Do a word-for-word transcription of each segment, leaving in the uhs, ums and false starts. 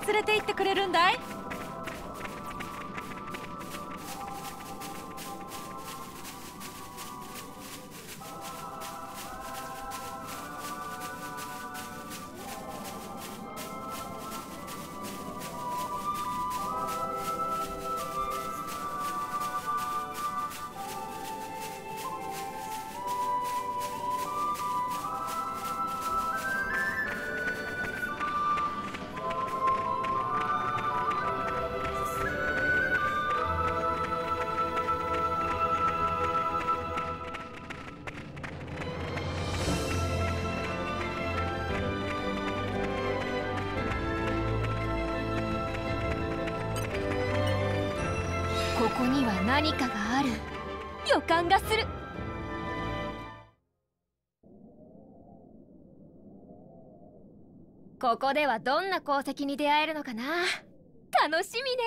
連れて行ってくれるんだい？ ここには何かがある予感がする。ここではどんな鉱石に出会えるのかな。楽しみね。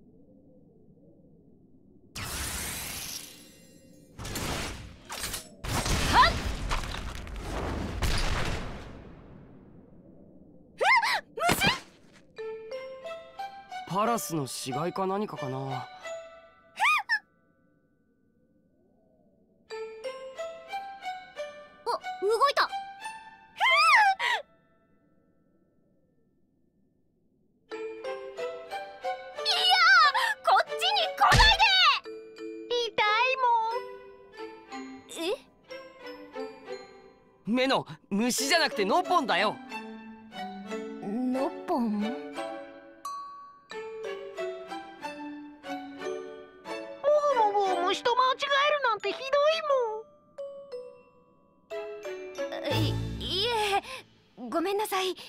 はっ！虫！ パラスの死骸か何かかな。 動いた。いやー、こっちに来ないで。痛いもん。え？ 目の虫じゃなくてノッポンだよ。 ノッポン？もぐもぐ虫と間違えるなんてひどいもん。 い、いえ、ごめんなさい。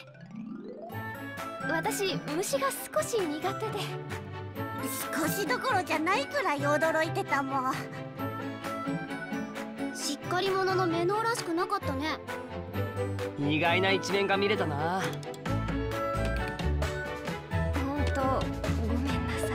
私、虫が少し苦手で。 少しどころじゃないくらい驚いてたもん。 しっかり者のメノウらしくなかったね。 意外な一面が見れたな。 ほんと、ごめんなさい。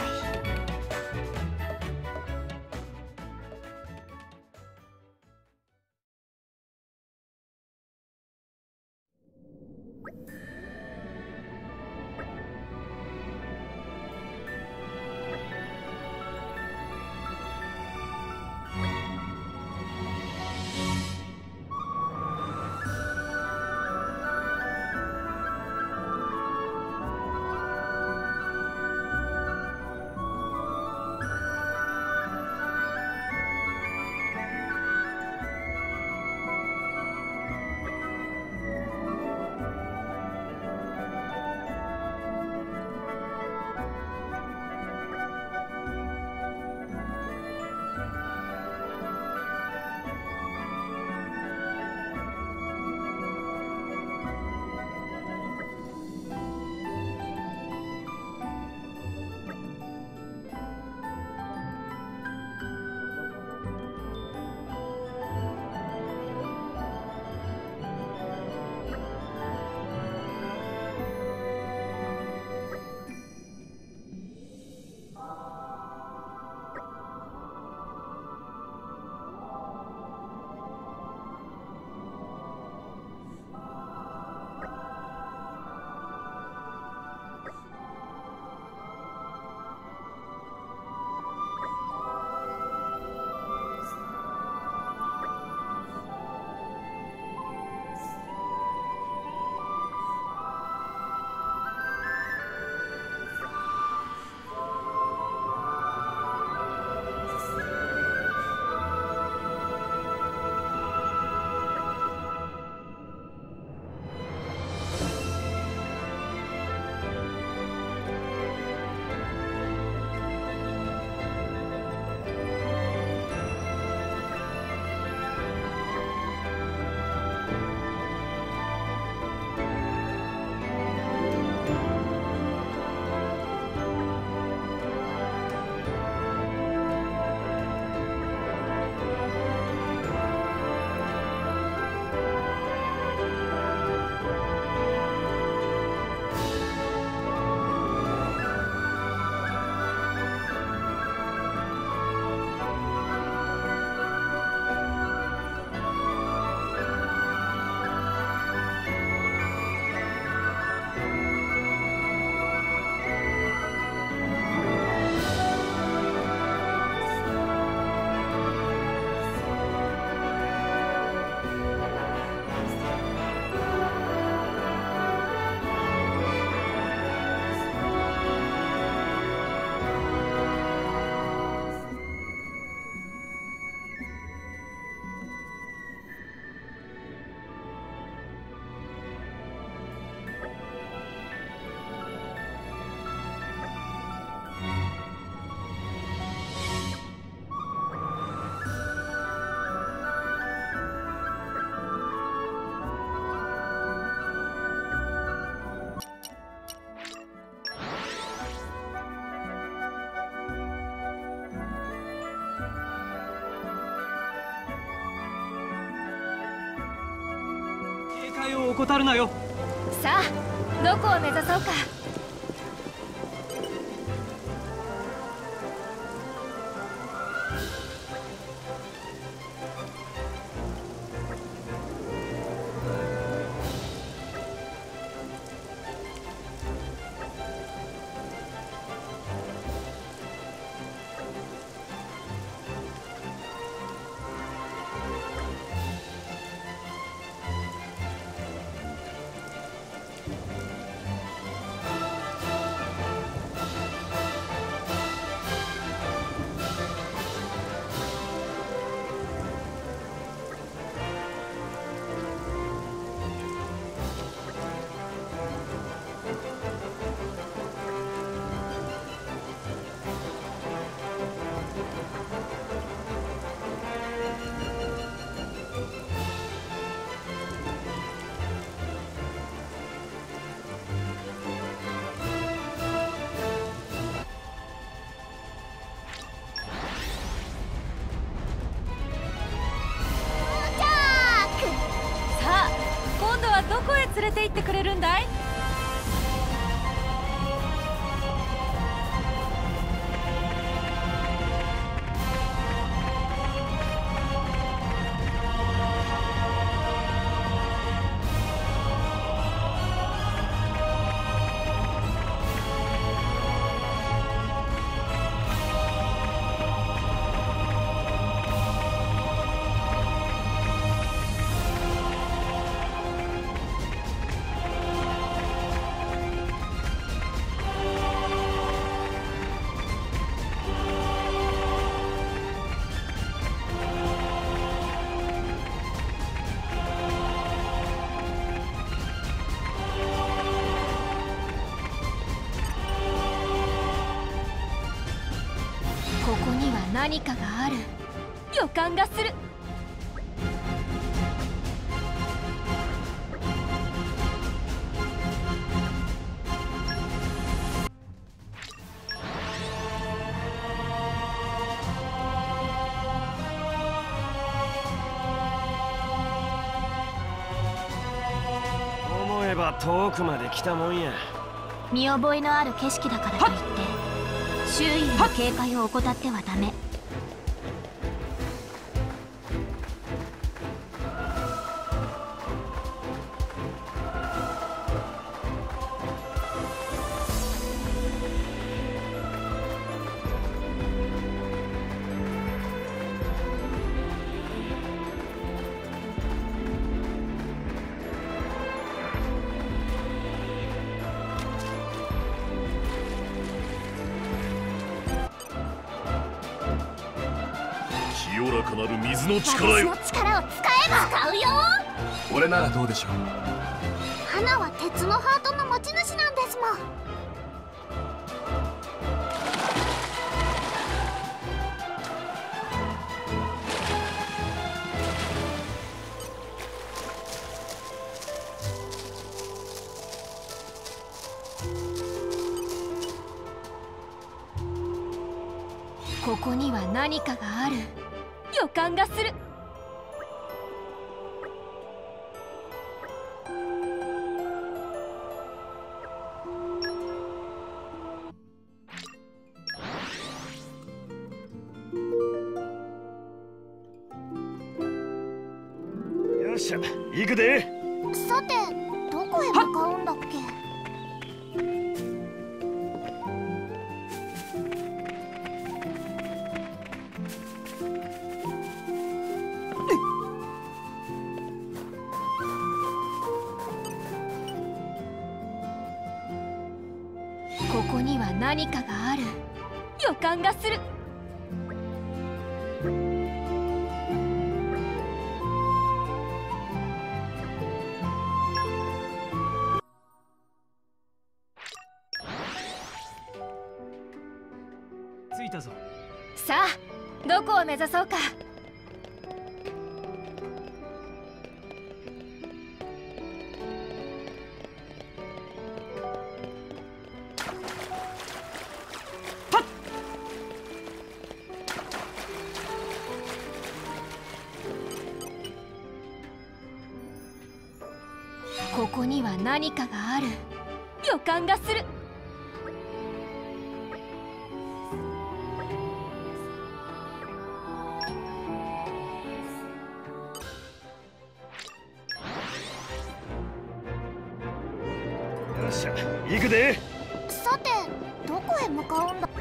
会を怠るなよ。 さあどこを目指そうか。どこへ連れて行ってくれるんだい？ここには何かがある予感がする。 思えば遠くまで来たもんや。 見覚えのある景色だからといって周囲への警戒を怠ってはダメ。 清らかなる水の力よ。 私の力を使えば使うよ。 俺ならどうでしょう。 花は鉄のハートの持ち主なんですもん。 ここには何かがある予感がする。 よっしゃ、行くで。 さてどこへ向かうんだっけ？ ここには何かがある予感がする。 着いたぞ。 さあどこを目指そうか。 ここには何かがある予感がする。 よっしゃ行くで。 さてどこへ向かうんだ。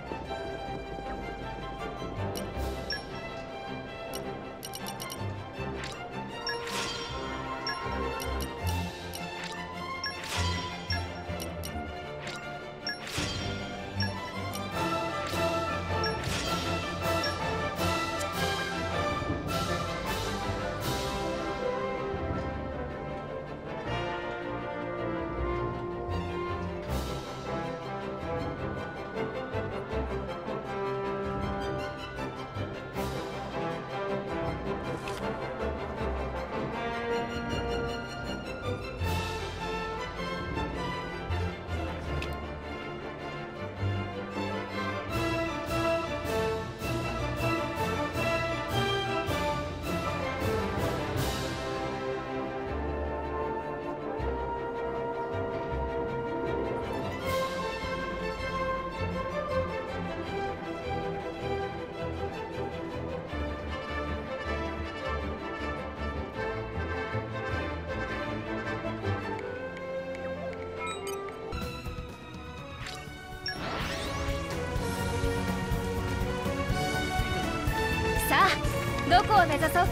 さあどこを目指そうか。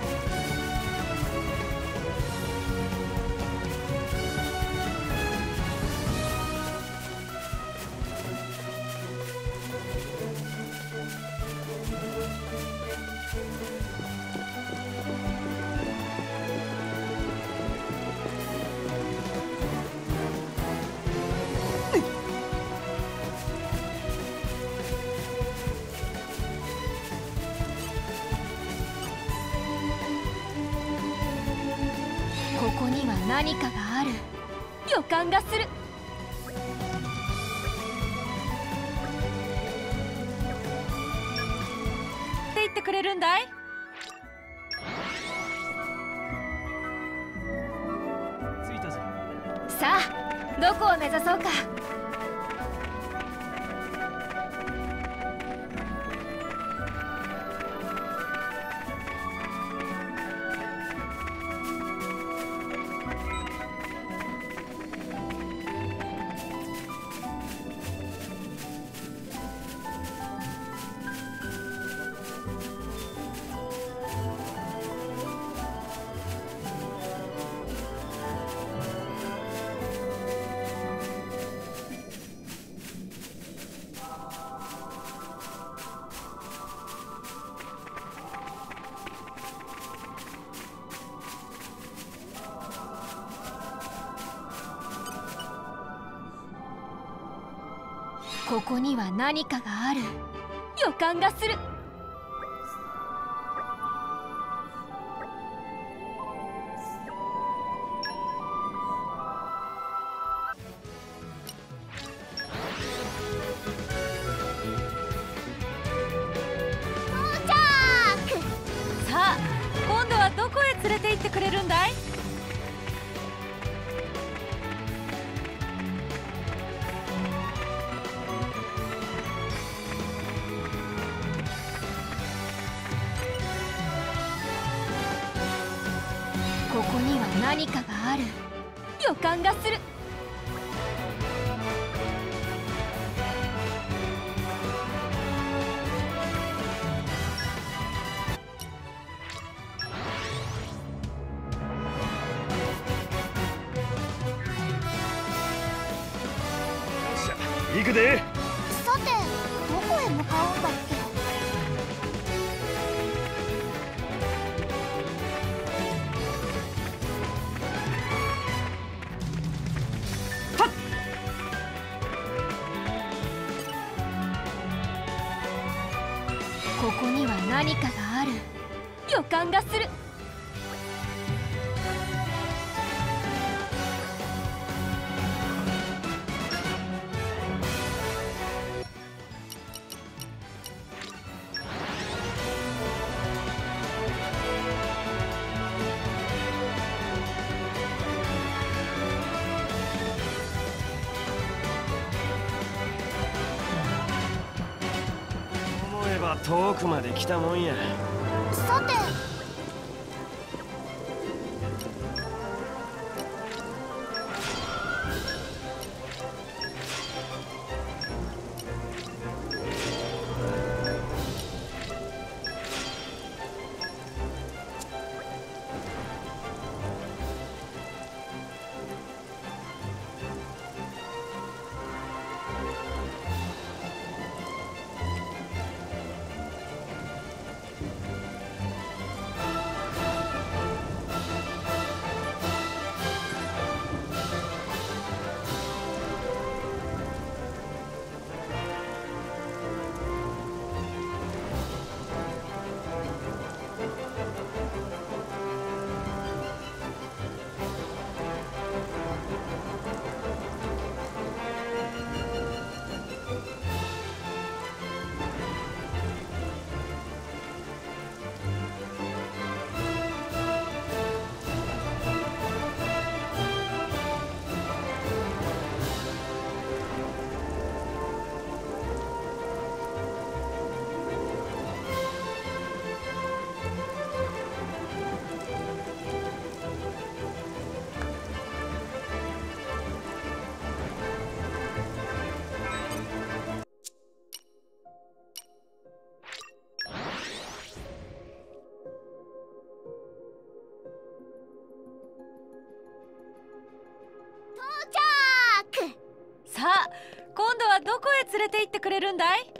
ここには何かがある予感がする。って言ってくれるんだい。 着いたぞ。 さあどこを目指そうか。ここには何かがある予感がする。さあ今度はどこへ連れて行ってくれるんだい。ここには何かがある予感がする。 行くで。 さてどこへ向かうんだっけ。 ここには何かがある予感がする。 遠くまで来たもんや。 さてさあ、今度はどこへ連れて行ってくれるんだい？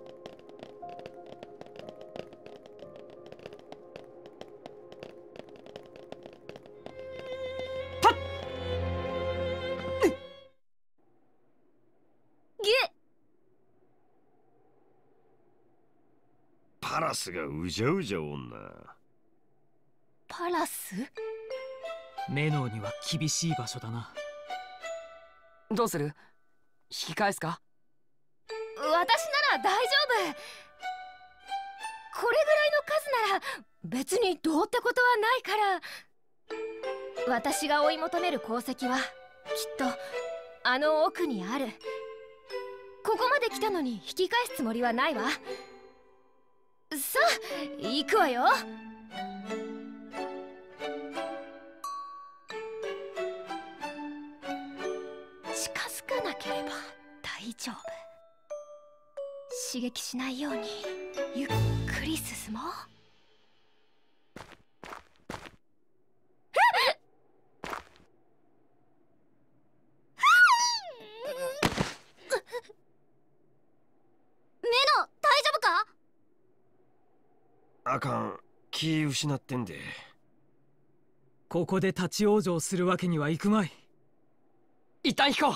パラスがうじゃうじゃおんな。 パラス？ メノウには厳しい場所だな。 どうする？引き返すか？ 私なら大丈夫。これぐらいの数なら別にどうってことはないから。私が追い求める鉱石はきっとあの奥にある。ここまで来たのに引き返すつもりはないわ。さあ行くわよ。近づかなければ大丈夫。刺激しないようにゆっくり進もう。メノ、大丈夫か？ あかん、気失ってんで。 ここで立ち往生するわけにはいくまい。 一旦引こう。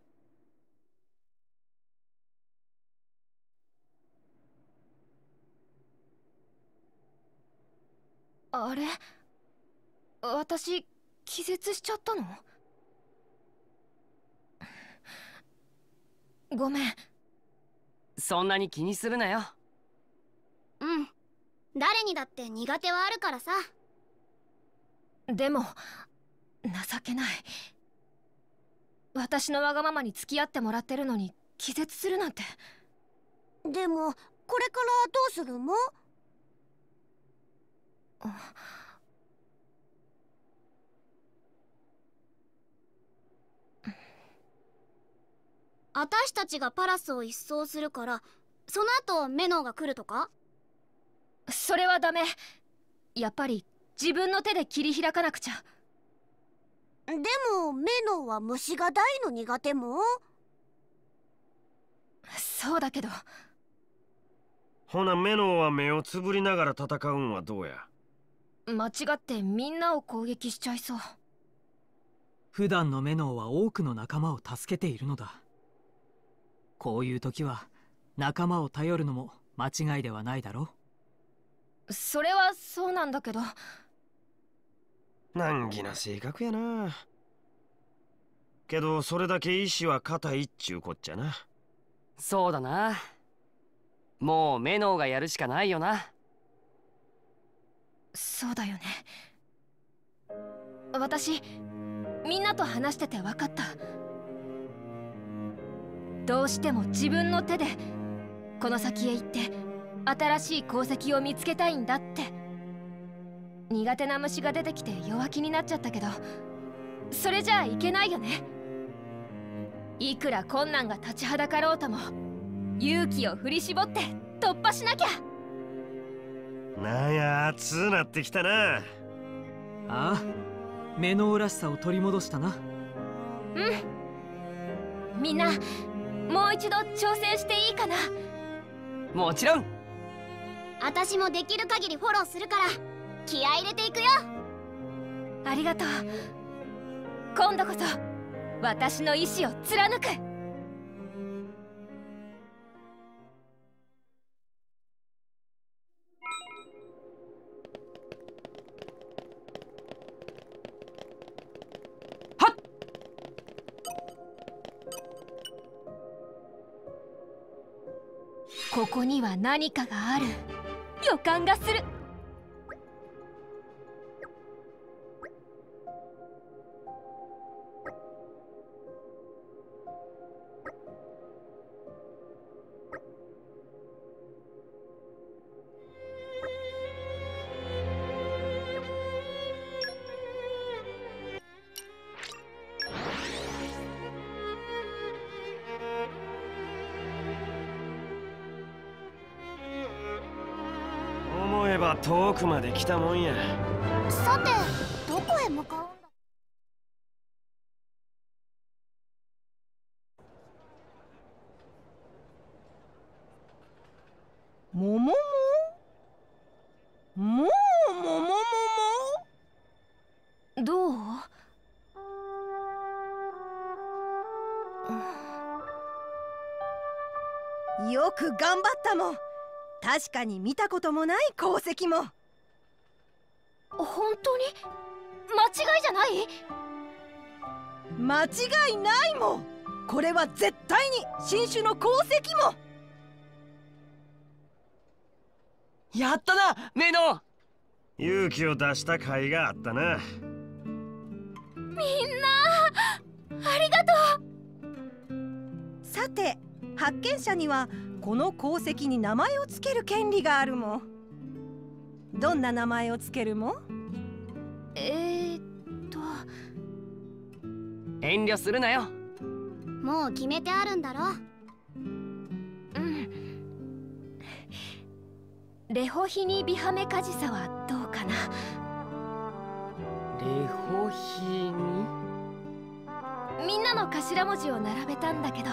あれ、私気絶しちゃったの？ごめん。 そんなに気にするなよ。 うん、誰にだって苦手はあるからさ。でも情けない。私のわがままに付き合ってもらってるのに気絶するなんて。 でもこれからどうするの？ 私たちがパラスを一掃するからその後メノウが来るとか？それはダメ。やっぱり自分の手で切り開かなくちゃ。 でもメノウは虫が大の苦手も。 そうだけど。 ほなメノウは目をつぶりながら戦うんはどうや？ 間違ってみんなを攻撃しちゃいそう。 普段のメノウは多くの仲間を助けているのだ。こういう時は仲間を頼るのも間違いではないだろう。それはそうなんだけど。 難儀な性格やな。けどそれだけ意志は固いっちゅうこっちゃな。 そうだな。もうメノウがやるしかないよな。 そうだよね。私みんなと話してて分かった。どうしても自分の手でこの先へ行って新しい鉱石を見つけたいんだって。苦手な虫が出てきて弱気になっちゃったけど、それじゃあいけないよね。いくら困難が立ちはだかろうとも勇気を振り絞って突破しなきゃ。 なんや熱うなってきたな。 ああ、メノウらしさを取り戻したな。 うん。みんなもう一度挑戦していいかな。 もちろん。 私もできる限りフォローするから気合い入れていくよ。 ありがとう。今度こそ私の意志を貫く。 はっ。 ここには何かがある予感がする。 思えば遠くまで来たもんや。 さてどこへ向かうんだ。 もももももももどう？ よく頑張ったもん。確かに見たこともない鉱石も。 本当に間違いじゃない？ 間違いないもん。これは絶対に新種の鉱石も。 やったなメノ。 勇気を出した甲斐があったな。 みんなありがとう。 さて発見者にはこの鉱石に名前をつける権利があるもん。どんな名前をつけるもん？ えーっと遠慮するなよ。 もう決めてあるんだろ。 うん。レホヒニビハメカジサはどうかな。 レホヒニ。 みんなの頭文字を並べたんだけど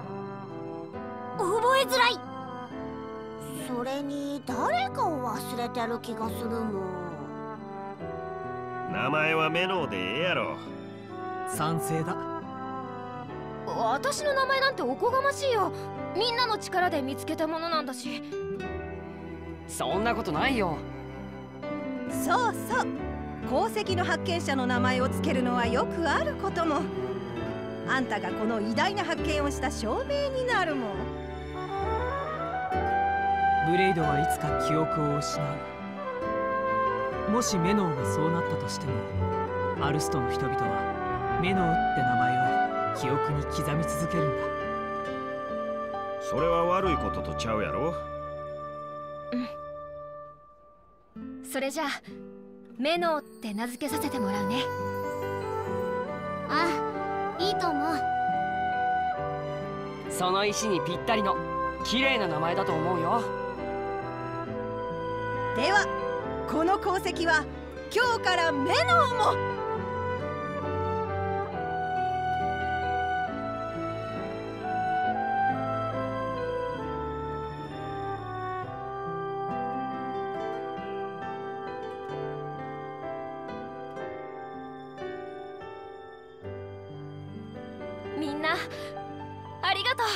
覚えづらい。それに誰かを忘れてる気がするもん。 名前はメノウでええやろ。 賛成だ。 私の名前なんておこがましいよ。みんなの力で見つけたものなんだし。 そんなことないよ。 そうそう、鉱石の発見者の名前をつけるのはよくあることも。あんたがこの偉大な発見をした証明になるもん。 ブレイドはいつか記憶を失う。もしメノウがそうなったとしても、アルストの人々はメノウって名前を記憶に刻み続けるんだ。 それは悪いこととちゃうやろ。 うん。それじゃあメノウって名付けさせてもらうね。 ああ、いいと思う。 その石にぴったりの綺麗な名前だと思うよ。 ではこの鉱石は今日からメノウも。 みんなありがとう。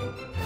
う。